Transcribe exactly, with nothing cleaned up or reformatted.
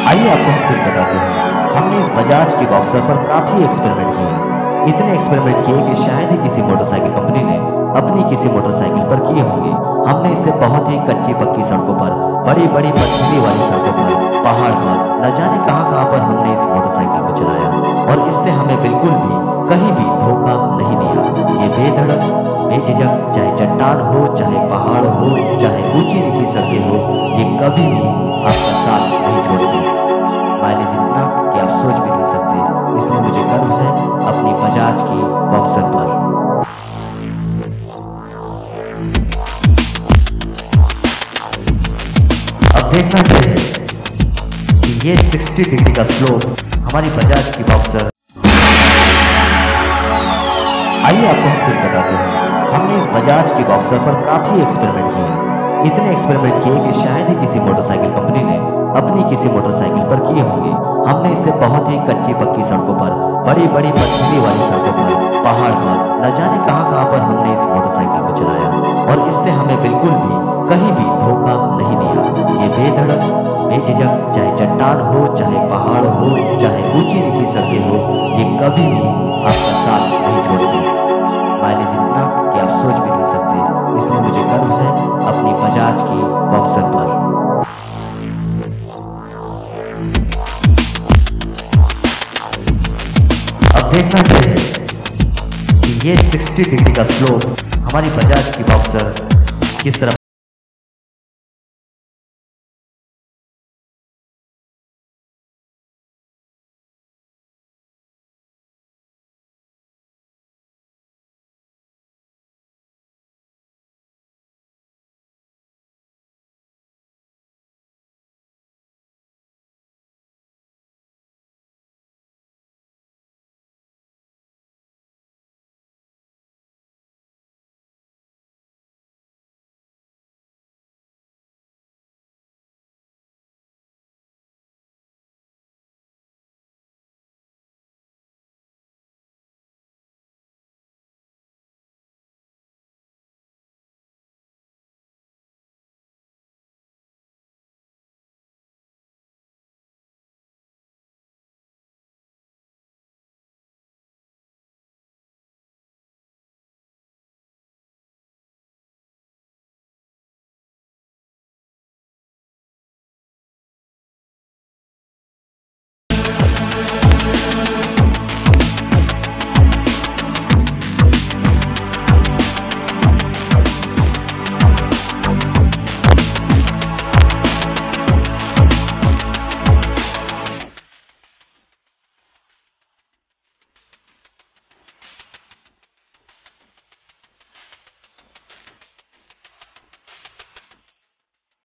आइए आपको हम फिर बताते हैं। हमने इस बजाज की बॉक्सर पर काफी एक्सपेरिमेंट किए। इतने एक्सपेरिमेंट किए कि शायद ही किसी मोटरसाइकिल कंपनी ने अपनी किसी मोटरसाइकिल पर किए होंगे। हमने इसे बहुत ही कच्ची पक्की सड़कों पर, बड़ी बड़ी पथरीली वाली सड़कों पर, पहाड़ पर, न जाने कहां कहां पर हमने इस मोटरसाइकिल को चलाया और इसने हमें बिल्कुल भी कहीं भी धोखा नहीं दिया। ये बेधड़क, बेझिझक, चाहे चट्टान हो, चाहे पहाड़ हो, चाहे ऊंची नीची सड़कें हो, ये कभी भी आपका साथ नहीं छोड़ती। माइलेज इतना कि आप सोच भी नहीं सकते। इसलिए मुझे गर्व है अपनी बजाज की बॉक्सर पर। अब देखना चाहिए कि ये साठ डिग्री का स्लोप हमारी बजाज की बॉक्सर। आइए आपको हम फिर बताते हैं। हमने इस बजाज की बॉक्सर पर काफी एक्सपेरिमेंट किए। इतने एक्सपेरिमेंट किए कि शायद ही किसी मोटरसाइकिल कंपनी ने अपनी किसी मोटरसाइकिल पर किए होंगे। हमने इसे बहुत ही कच्ची पक्की सड़कों पर, बड़ी बड़ी पथरीली वाली सड़कों पर, पहाड़ पर, न जाने कहां कहां पर हमने इस मोटरसाइकिल को चलाया और इसने हमें बिल्कुल भी कहीं भी धोखा नहीं दिया। ये बेधड़क, बेझिझक, चाहे चट्टान हो, चाहे पहाड़ हो, चाहे ऊंची नीची सड़कें हो, ये कभी भी आपका साथ नहीं छोड़ती। माइलेज इतना कि आप सोच भी नहीं सकते। इसलिए मुझे गर्व है अपनी बजाज की बॉक्सर पर। अब देखना चाहिए कि ये साठ डिग्री का स्लोप हमारी बजाज की बॉक्सर किस तरह